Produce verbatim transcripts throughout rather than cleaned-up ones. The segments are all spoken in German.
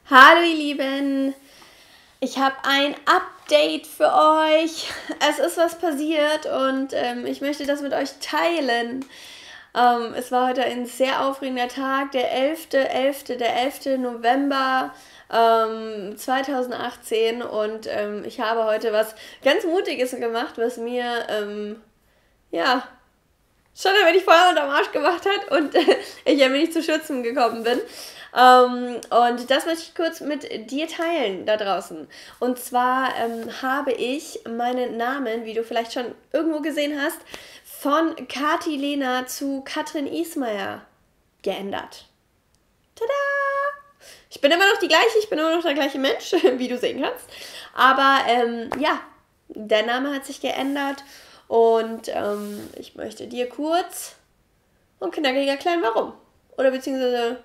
Hallo ihr Lieben, ich habe ein Update für euch. Es ist was passiert und ähm, ich möchte das mit euch teilen. Ähm, es war heute ein sehr aufregender Tag, der elfte elfte, der elfte November ähm, zweitausendachtzehn und ähm, ich habe heute was ganz Mutiges gemacht, was mir, ähm, ja, schon ein wenig Feuer unterm Arsch gemacht hat und äh, ich ein wenig zu Schützen gekommen bin. Ähm, und das möchte ich kurz mit dir teilen da draußen. Und zwar ähm, habe ich meinen Namen, wie du vielleicht schon irgendwo gesehen hast, von Kati Lena zu Katrin Ismayer geändert. Tada! Ich bin immer noch die gleiche, ich bin immer noch der gleiche Mensch, wie du sehen kannst. Aber ähm, ja, der Name hat sich geändert und ähm, ich möchte dir kurz und knackig erklären, warum. Oder beziehungsweise,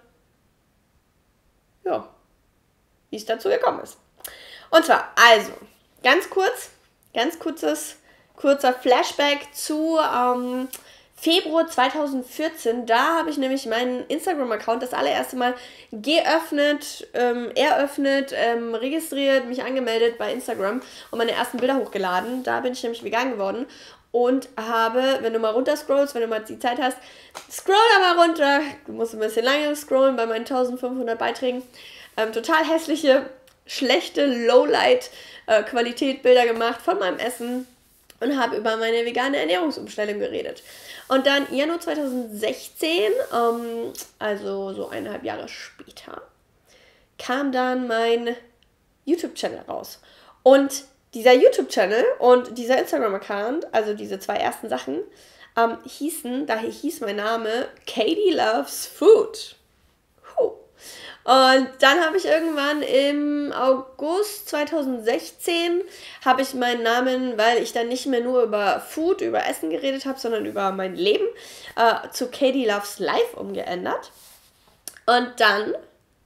ja, wie es dazu gekommen ist. Und zwar, also, ganz kurz, ganz kurzes, kurzer Flashback zu ähm, Februar zweitausendvierzehn. Da habe ich nämlich meinen Instagram-Account das allererste Mal geöffnet, ähm, eröffnet, ähm, registriert, mich angemeldet bei Instagram und meine ersten Bilder hochgeladen. Da bin ich nämlich vegan geworden und habe, wenn du mal runter scrollst, wenn du mal die Zeit hast, scroll da mal runter. Du musst ein bisschen lange scrollen bei meinen eintausendfünfhundert Beiträgen. Ähm, total hässliche, schlechte Lowlight-Qualität Bilder gemacht von meinem Essen und habe über meine vegane Ernährungsumstellung geredet. Und dann Januar zweitausendsechzehn, ähm, also so eineinhalb Jahre später, kam dann mein YouTube-Channel raus. Und dieser YouTube-Channel und dieser Instagram-Account, also diese zwei ersten Sachen, ähm, hießen, daher hieß mein Name Katie Loves Food. Huh. Und dann habe ich irgendwann im August zweitausendsechzehn habe ich meinen Namen, weil ich dann nicht mehr nur über Food, über Essen geredet habe, sondern über mein Leben, äh, zu Katie Loves Life umgeändert. Und dann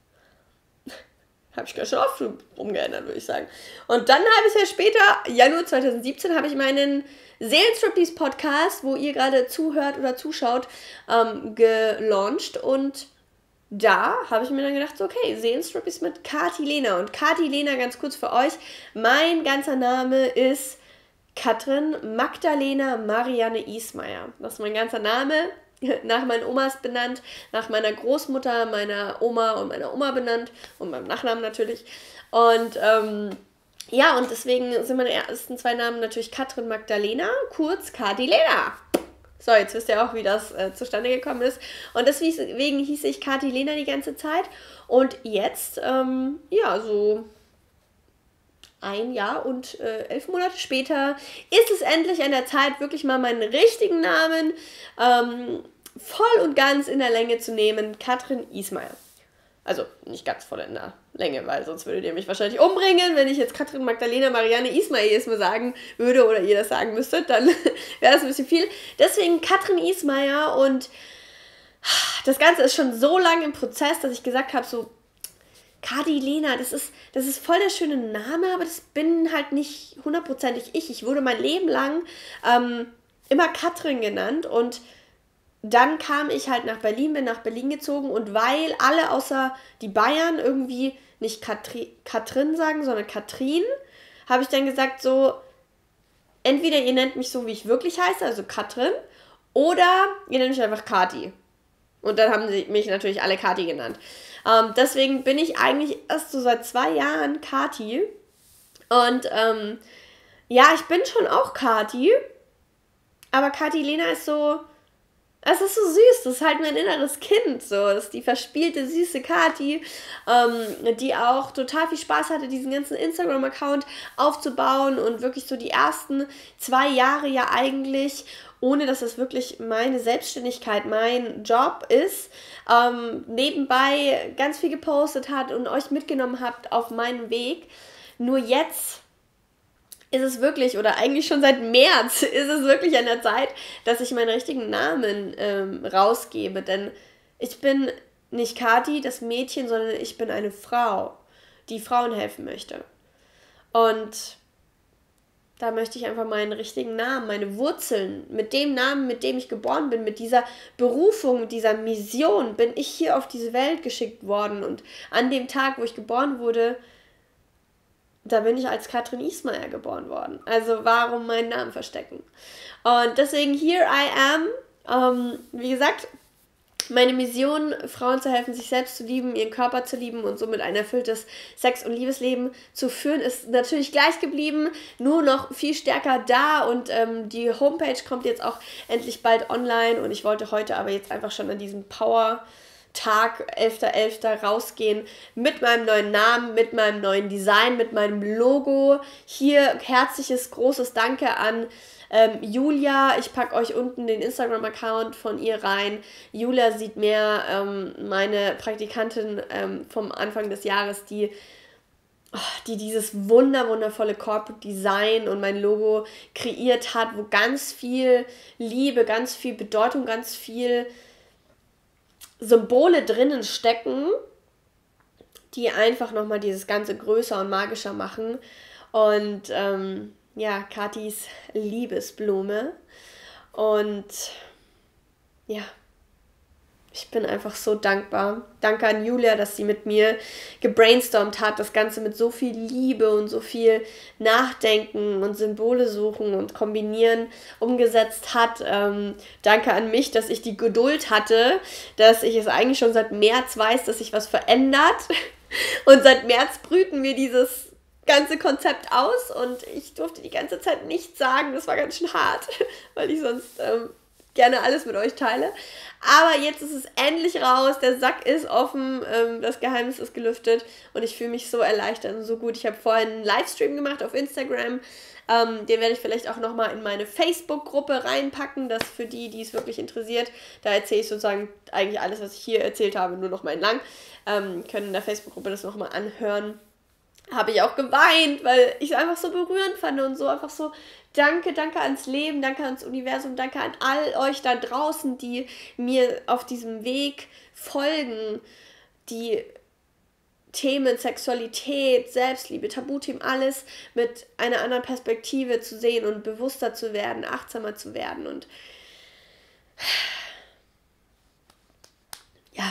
habe ich ganz schön oft umgeändert, würde ich sagen. Und dann habe ich ja später, Januar zweitausendsiebzehn, habe ich meinen Seelenstriptease-Podcast, wo ihr gerade zuhört oder zuschaut, ähm, gelauncht. Und da habe ich mir dann gedacht, so, okay, Seelenstriptease mit Kati Lena. Und Kati Lena, ganz kurz für euch, mein ganzer Name ist Katrin Magdalena Marianne Ismayer. Das ist mein ganzer Name, nach meinen Omas benannt, nach meiner Großmutter, meiner Oma und meiner Oma benannt und meinem Nachnamen natürlich. Und ähm, ja, und deswegen sind meine ersten zwei Namen natürlich Katrin Magdalena, kurz Kati Lena. So, jetzt wisst ihr auch, wie das äh, zustande gekommen ist. Und deswegen hieß ich Kati Lena die ganze Zeit. Und jetzt, ähm, ja, so ein Jahr und äh, elf Monate später ist es endlich an der Zeit, wirklich mal meinen richtigen Namen ähm, voll und ganz in der Länge zu nehmen. Katrin Ismayer. Also nicht ganz voll in der Länge, weil sonst würdet ihr mich wahrscheinlich umbringen, wenn ich jetzt Katrin Magdalena Marianne Ismayer jedes Mal sagen würde oder ihr das sagen müsstet, dann wäre das ein bisschen viel. Deswegen Katrin Ismayer und das Ganze ist schon so lange im Prozess, dass ich gesagt habe, so Kati Lena, das ist, das ist voll der schöne Name, aber das bin halt nicht hundertprozentig ich. Ich wurde mein Leben lang ähm, immer Katrin genannt und dann kam ich halt nach Berlin, bin nach Berlin gezogen und weil alle außer die Bayern irgendwie nicht Katri, Katrin sagen, sondern Katrin, habe ich dann gesagt so, entweder ihr nennt mich so, wie ich wirklich heiße, also Katrin, oder ihr nennt mich einfach Kati. Und dann haben sie mich natürlich alle Kati genannt. Ähm, deswegen bin ich eigentlich erst so seit zwei Jahren Kati. Und ähm, ja, ich bin schon auch Kati. Aber Kati Lena ist so, es ist so süß. Das ist halt mein inneres Kind. So. Das ist die verspielte, süße Kati, ähm, die auch total viel Spaß hatte, diesen ganzen Instagram-Account aufzubauen. Und wirklich so die ersten zwei Jahre ja eigentlich, ohne dass das wirklich meine Selbstständigkeit, mein Job ist, ähm, nebenbei ganz viel gepostet hat und euch mitgenommen habt auf meinen Weg. Nur jetzt ist es wirklich, oder eigentlich schon seit März, ist es wirklich an der Zeit, dass ich meinen richtigen Namen ähm, rausgebe. Denn ich bin nicht Kati, das Mädchen, sondern ich bin eine Frau, die Frauen helfen möchte. Und Da möchte ich einfach meinen richtigen Namen, meine Wurzeln, mit dem Namen, mit dem ich geboren bin, mit dieser Berufung, mit dieser Mission bin ich hier auf diese Welt geschickt worden. Und an dem Tag, wo ich geboren wurde, da bin ich als Katrin Ismail geboren worden. Also warum meinen Namen verstecken? Und deswegen here I am. Ähm, wie gesagt, meine Mission, Frauen zu helfen, sich selbst zu lieben, ihren Körper zu lieben und somit ein erfülltes Sex- und Liebesleben zu führen, ist natürlich gleich geblieben, nur noch viel stärker da und ähm, die Homepage kommt jetzt auch endlich bald online und ich wollte heute aber jetzt einfach schon an diesem Power-Tag, elfter elfter rausgehen mit meinem neuen Namen, mit meinem neuen Design, mit meinem Logo. Hier herzliches, großes Danke an Ähm, Julia, ich packe euch unten den Instagram-Account von ihr rein. Julia sieht mehr, ähm, meine Praktikantin ähm, vom Anfang des Jahres, die, oh, die dieses wunder, wundervolle Corporate Design und mein Logo kreiert hat, wo ganz viel Liebe, ganz viel Bedeutung, ganz viel Symbole drinnen stecken, die einfach nochmal dieses Ganze größer und magischer machen. Und ähm, ja, Katis Liebesblume. Und ja, ich bin einfach so dankbar. Danke an Julia, dass sie mit mir gebrainstormt hat, das Ganze mit so viel Liebe und so viel Nachdenken und Symbole suchen und kombinieren umgesetzt hat. Ähm, danke an mich, dass ich die Geduld hatte, dass ich es eigentlich schon seit März weiß, dass sich was verändert. Und seit März brüten wir dieses ganze Konzept aus und ich durfte die ganze Zeit nichts sagen. Das war ganz schön hart, weil ich sonst ähm, gerne alles mit euch teile. Aber jetzt ist es endlich raus, der Sack ist offen, ähm, das Geheimnis ist gelüftet und ich fühle mich so erleichtert und so gut. Ich habe vorhin einen Livestream gemacht auf Instagram, ähm, den werde ich vielleicht auch nochmal in meine Facebook-Gruppe reinpacken, das für die, die es wirklich interessiert. Da erzähle ich sozusagen eigentlich alles, was ich hier erzählt habe, nur noch mal entlang. Ähm, können in der Facebook-Gruppe das nochmal anhören. Habe ich auch geweint, weil ich es einfach so berührend fand und so einfach so, danke, danke ans Leben, danke ans Universum, danke an all euch da draußen, die mir auf diesem Weg folgen, die Themen Sexualität, Selbstliebe, Tabuthemen, alles mit einer anderen Perspektive zu sehen und bewusster zu werden, achtsamer zu werden und ja,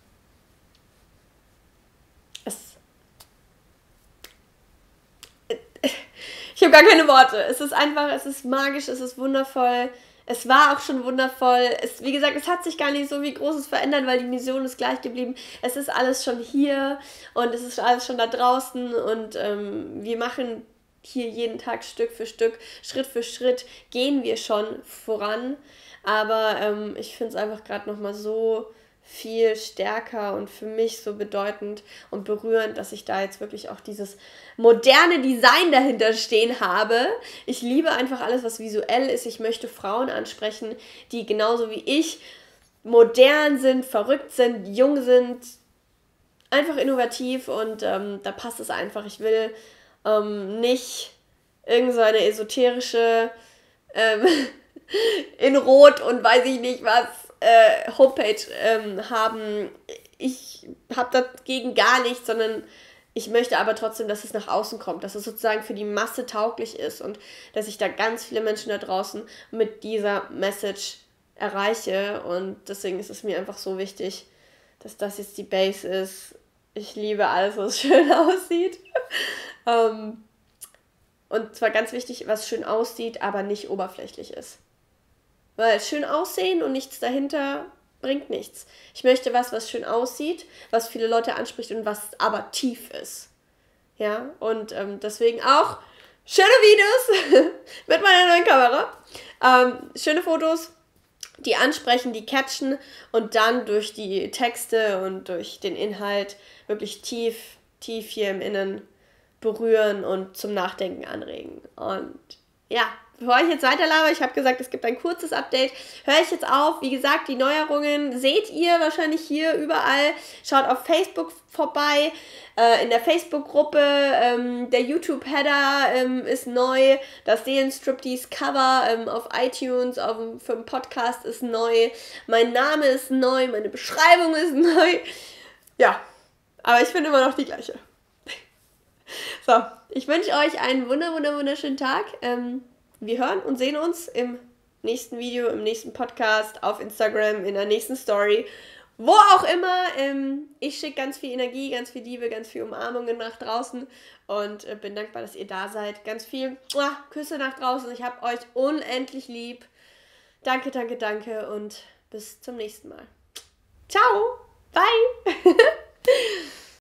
ich habe gar keine Worte. Es ist einfach, es ist magisch, es ist wundervoll. Es war auch schon wundervoll. Es, wie gesagt, es hat sich gar nicht so wie Großes verändert, weil die Mission ist gleich geblieben. Es ist alles schon hier und es ist alles schon da draußen und ähm, wir machen hier jeden Tag Stück für Stück, Schritt für Schritt gehen wir schon voran. Aber ähm, ich finde es einfach gerade nochmal so viel stärker und für mich so bedeutend und berührend, dass ich da jetzt wirklich auch dieses moderne Design dahinter stehen habe. Ich liebe einfach alles, was visuell ist. Ich möchte Frauen ansprechen, die genauso wie ich modern sind, verrückt sind, jung sind, einfach innovativ und ähm, da passt es einfach. Ich will ähm, nicht irgend so eine esoterische ähm, in Rot und weiß ich nicht was Äh, Homepage ähm, haben. Ich habe dagegen gar nichts, sondern ich möchte aber trotzdem, dass es nach außen kommt, dass es sozusagen für die Masse tauglich ist und dass ich da ganz viele Menschen da draußen mit dieser Message erreiche und deswegen ist es mir einfach so wichtig, dass das jetzt die Base ist. Ich liebe alles, was schön aussieht. ähm, und zwar ganz wichtig, was schön aussieht, aber nicht oberflächlich ist. Weil schön aussehen und nichts dahinter bringt nichts. Ich möchte was, was schön aussieht, was viele Leute anspricht und was aber tief ist. Ja, und ähm, deswegen auch schöne Videos mit meiner neuen Kamera. Ähm, schöne Fotos, die ansprechen, die catchen und dann durch die Texte und durch den Inhalt wirklich tief, tief hier im Innen berühren und zum Nachdenken anregen. Und ja, bevor ich jetzt weiterlaber, ich habe gesagt, es gibt ein kurzes Update, höre ich jetzt auf. Wie gesagt, die Neuerungen seht ihr wahrscheinlich hier überall. Schaut auf Facebook vorbei, äh, in der Facebook-Gruppe. Ähm, der YouTube-Header ähm, ist neu. Das Seelenstriptease-Cover ähm, auf iTunes auf, für den Podcast ist neu. Mein Name ist neu, meine Beschreibung ist neu. Ja, aber ich bin immer noch die gleiche. So, ich wünsche euch einen wunder, wunder, wunderschönen Tag. Ähm, wir hören und sehen uns im nächsten Video, im nächsten Podcast, auf Instagram, in der nächsten Story. Wo auch immer. Ähm, ich schicke ganz viel Energie, ganz viel Liebe, ganz viel Umarmungen nach draußen und äh, bin dankbar, dass ihr da seid. Ganz viel muah, Küsse nach draußen. Ich habe euch unendlich lieb. Danke, danke, danke und bis zum nächsten Mal. Ciao!